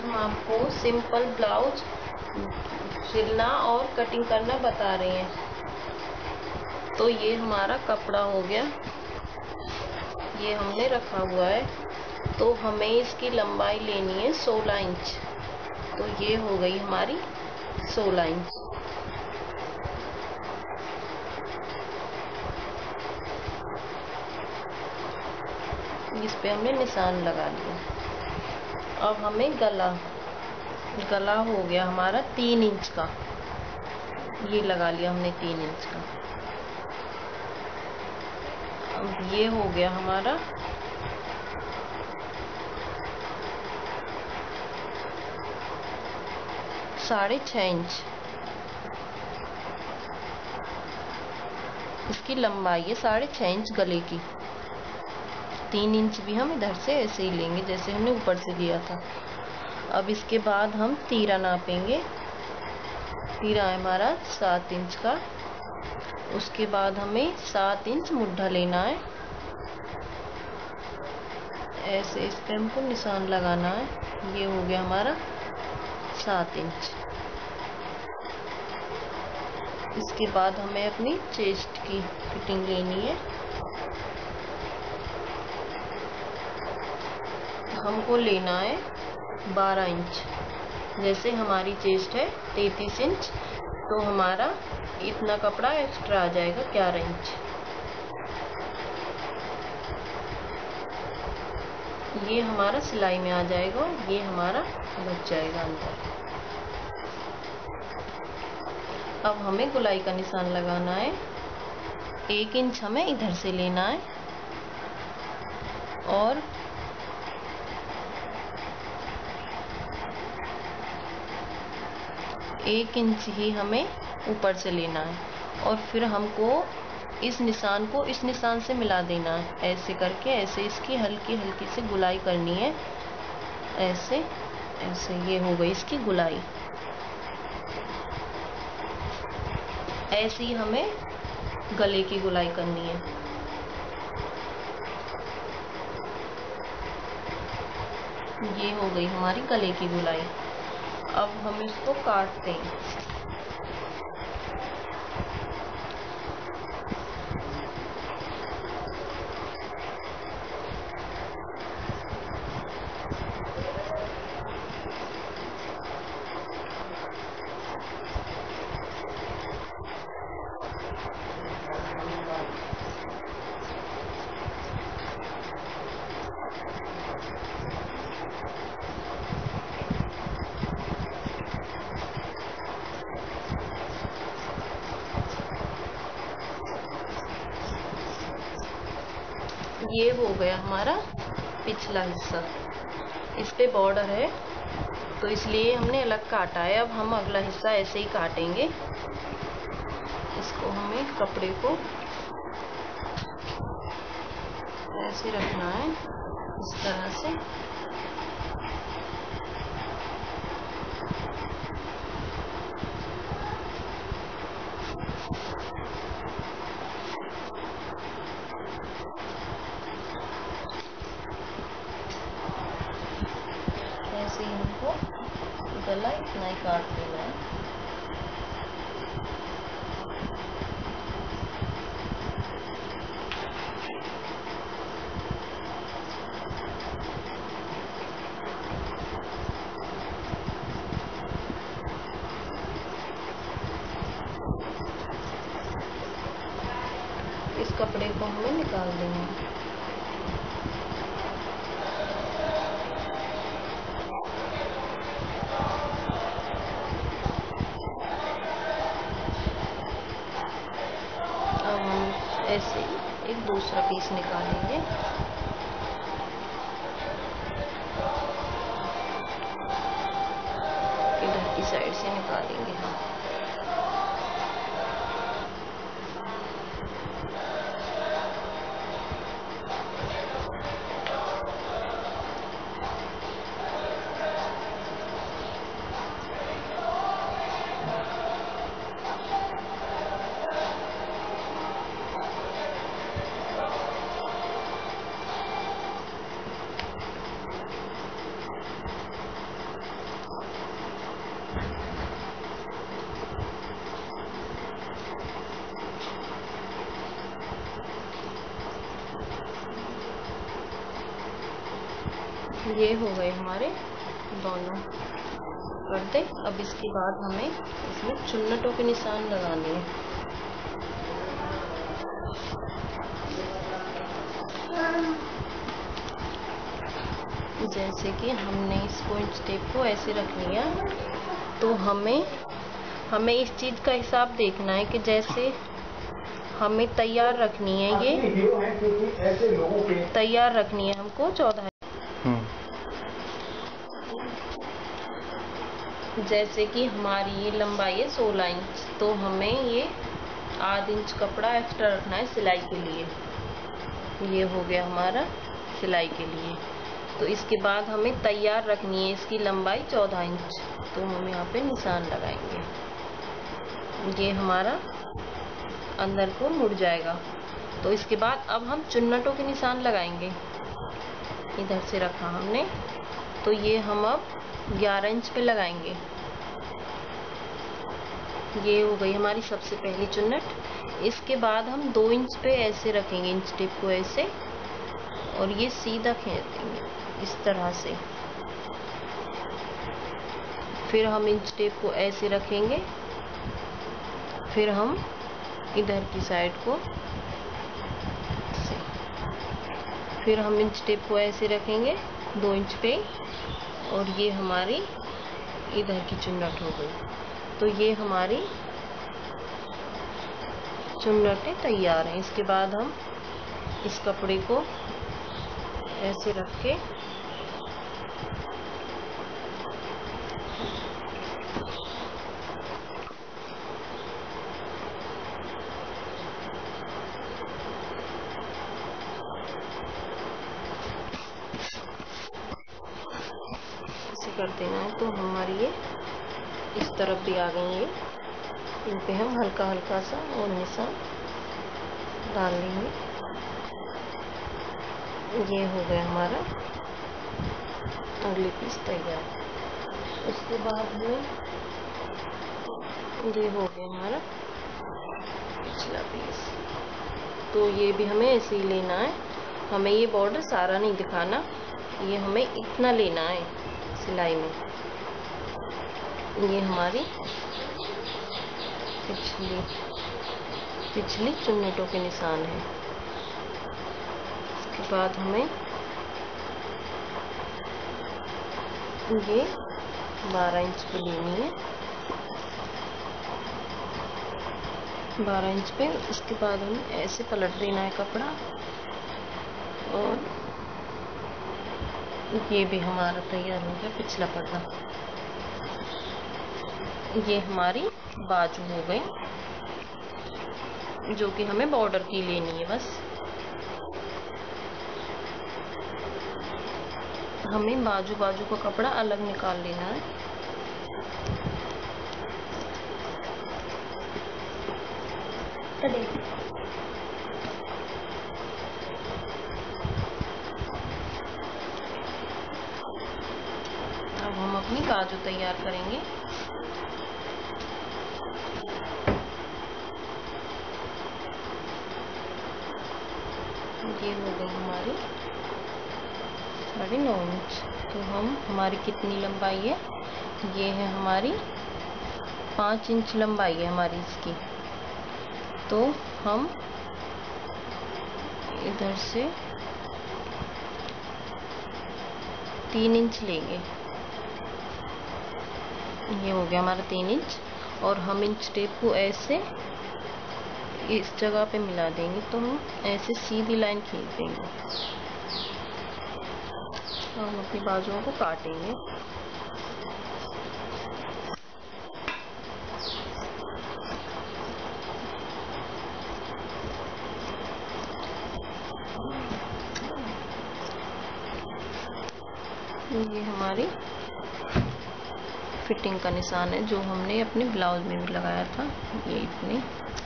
हम आपको simple blouse सिलना और कटिंग करना बता रहे हैं। तो ये हमारा कपड़ा हो गया, ये हमने रखा हुआ है। तो हमें इसकी लंबाई लेनी है 16 इंच। तो ये हो गई हमारी 16 इंच। इस पे हमने निशान लगा लिया। अब हमें गला हो गया हमारा 3 इंच का, ये लगा लिया हमने 3 इंच का। अब ये हो गया हमारा 6.5 इंच इसकी लंबाई है, 6.5 इंच गले की। 3 इंच भी हम इधर से ऐसे ही लेंगे जैसे हमने ऊपर से लिया था। अब इसके बाद हम तीरा नापेंगे। तीरा है हमारा 7 इंच का। उसके बाद हमें 7 इंच मुड्ढा लेना है, ऐसे इस पे हमको निशान लगाना है। ये हो गया हमारा 7 इंच। इसके बाद हमें अपनी चेस्ट की फिटिंग लेनी है। हमको लेना है 12 इंच। जैसे हमारी चेस्ट है 33 इंच, तो हमारा इतना कपड़ा एक्स्ट्रा आ जाएगा 11 इंच। ये हमारा सिलाई में आ जाएगा, ये हमारा बच जाएगा अंदर। अब हमें गुलाई का निशान लगाना है। 1 इंच हमें इधर से लेना है और 1 इंच ही हमें ऊपर से लेना है। और फिर हमको इस निशान को इस निशान से मिला देना है, ऐसे करके। ऐसे इसकी हल्की हल्की से गुलाई करनी है, ऐसे ऐसे। ये हो गई इसकी गुलाई। ऐसे ही हमें गले की गुलाई करनी है। ये हो गई हमारी गले की गुलाई। अब हम इसको काटते हैं। ये हो गया हमारा पिछला हिस्सा। इस पे बॉर्डर है तो इसलिए हमने अलग काटा है। अब हम अगला हिस्सा ऐसे ही काटेंगे। इसको हमें कपड़े को ऐसे रखना है, इस तरह से। ऐसे ही हमको गला इतना ही काट देना है। इस कपड़े को हमें निकाल देना है। अब हम ऐसे एक दूसरा पीस निकालेंगे। इधर की साइड से निकालेंगे हम। ये हो गए हमारे दोनों पर्दे। अब इसके बाद हमें इसमें चुन्नटों के निशान लगाने हैं। जैसे कि हमने इसको इंच टेप को ऐसे रख लिया, तो हमें इस चीज का हिसाब देखना है कि जैसे हमें तैयार रखनी है, ये तैयार रखनी है हमको 14। जैसे कि हमारी ये लंबाई है 16 इंच, तो हमें ये आध इंच कपड़ा एक्स्ट्रा रखना है सिलाई के लिए। ये हो गया हमारा सिलाई के लिए। तो इसके बाद हमें तैयार रखनी है इसकी लंबाई 14 इंच, तो हम यहाँ पे निशान लगाएंगे। ये हमारा अंदर को मुड़ जाएगा। तो इसके बाद अब हम चुन्नटों के निशान लगाएंगे। इधर से रखा हमने, तो ये हम अब 11 इंच पे लगाएंगे। ये हो गई हमारी सबसे पहली चुन्नट। इसके बाद हम 2 इंच पे ऐसे रखेंगे इंच टेप को ऐसे, और ये सीधा खींच देंगे इस तरह से। फिर हम इंच टेप को ऐसे रखेंगे, फिर हम इधर की साइड को फिर हम इंच टेप को ऐसे रखेंगे 2 इंच पे, और ये हमारी इधर की चुन्नट हो गई। तो ये हमारी चुन्नटें तैयार हैं। इसके बाद हम इस कपड़े को ऐसे रख के ऐसे कर देना है। तो हमारी ये इस तरफ भी आ गई है। इन पे हम हल्का हल्का सा और निशान डाल लेंगे। ये हो गया हमारा अगली पीस तैयार। उसके बाद हमें ये हो गया हमारा पिछला पीस। तो ये भी हमें ऐसे ही लेना है। हमें ये बॉर्डर सारा नहीं दिखाना, ये हमें इतना लेना है सिलाई में। ये हमारी पिछली चुन्नटों के निशान है। इसके बाद हमें ये 12 इंच पे लेनी है, 12 इंच पे। इसके बाद हमें ऐसे पलट देना है कपड़ा, और ये भी हमारा तैयार हो गया पिछला पर्दा। ये हमारी बाजू हो गई, जो कि हमें बॉर्डर की लेनी है। बस हमें बाजू बाजू का कपड़ा अलग निकाल लेना है। अब हम अपनी बाजू तैयार करेंगे। ये हो गई हमारी 9.5 इंच। तो हमारी कितनी लंबाई है? ये है हमारी 5 इंच लंबाई है हमारी इसकी। तो हम इधर से 3 इंच लेंगे। ये हो गया हमारा 3 इंच, और हम इंच टेप को ऐसे इस जगह पे मिला देंगे। तो हम ऐसे सीधी लाइन खींच देंगे, और हम अपनी बाजुओं को काटेंगे। ये हमारी फिटिंग का निशान है, जो हमने अपने ब्लाउज में भी लगाया था। ये इतनी,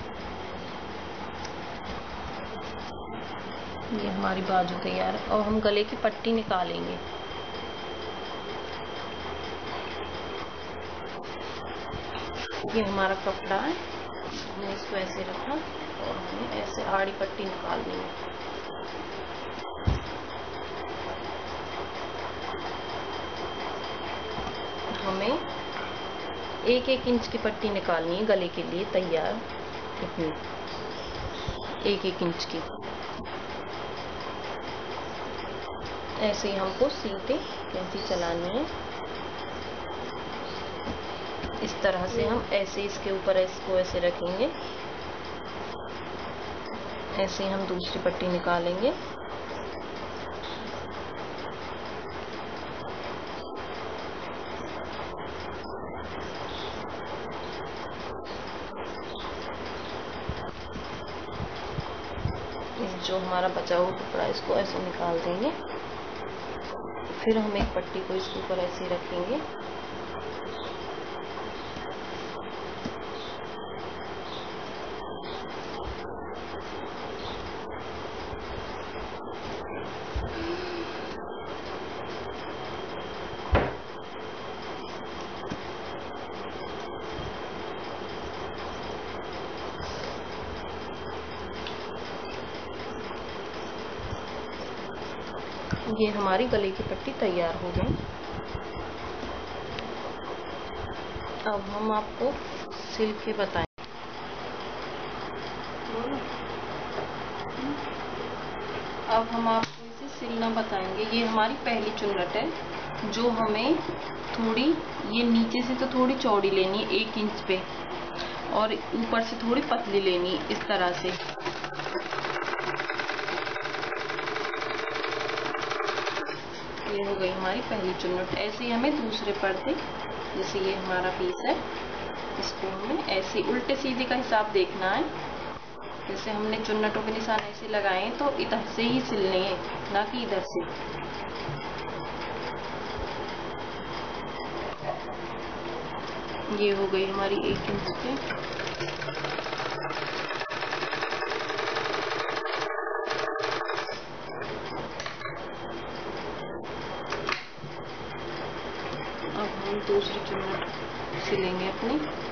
ये हमारी बाजू तैयार है। और हम गले की पट्टी निकालेंगे। ये हमारा कपड़ा है, हमने इसको ऐसे रखा, और हमें ऐसे आड़ी पट्टी निकालनी है। हमें 1-1 इंच की पट्टी निकालनी है गले के लिए तैयार, इतनी 1-1 इंच की। ऐसे ही हमको सीधे कैंची चलानी है। इस तरह से हम ऐसे इसके ऊपर इसको ऐसे रखेंगे, ऐसे ही हम दूसरी पट्टी निकालेंगे। जो हमारा बचा हुआ कपड़ा इसको ऐसे निकाल देंगे। फिर हम एक पट्टी को इसके ऊपर ऐसे रखेंगे। ये हमारी गले की पट्टी तैयार हो गई। अब हम आपको सिल के बताएं। अब हम आपको इसे सिलना बताएंगे। ये हमारी पहली चुन्नट है, जो हमें थोड़ी ये नीचे से तो थोड़ी चौड़ी लेनी है 1 इंच पे, और ऊपर से थोड़ी पतली लेनी है इस तरह से। ये हो गई हमारी पहली चुन्नट। ऐसे ही हमें दूसरे पर्दे, जैसे ये हमारा पीस है, इसको हमें ऐसे उल्टे सीधे का हिसाब देखना है। जैसे हमने चुन्नटों के निशान ऐसे लगाए हैं तो इधर से ही सिलने हैं, ना कि इधर से। ये हो गई हमारी 1 इंच पे। अब हम दूसरी चुन्नट सिलेंगे अपनी।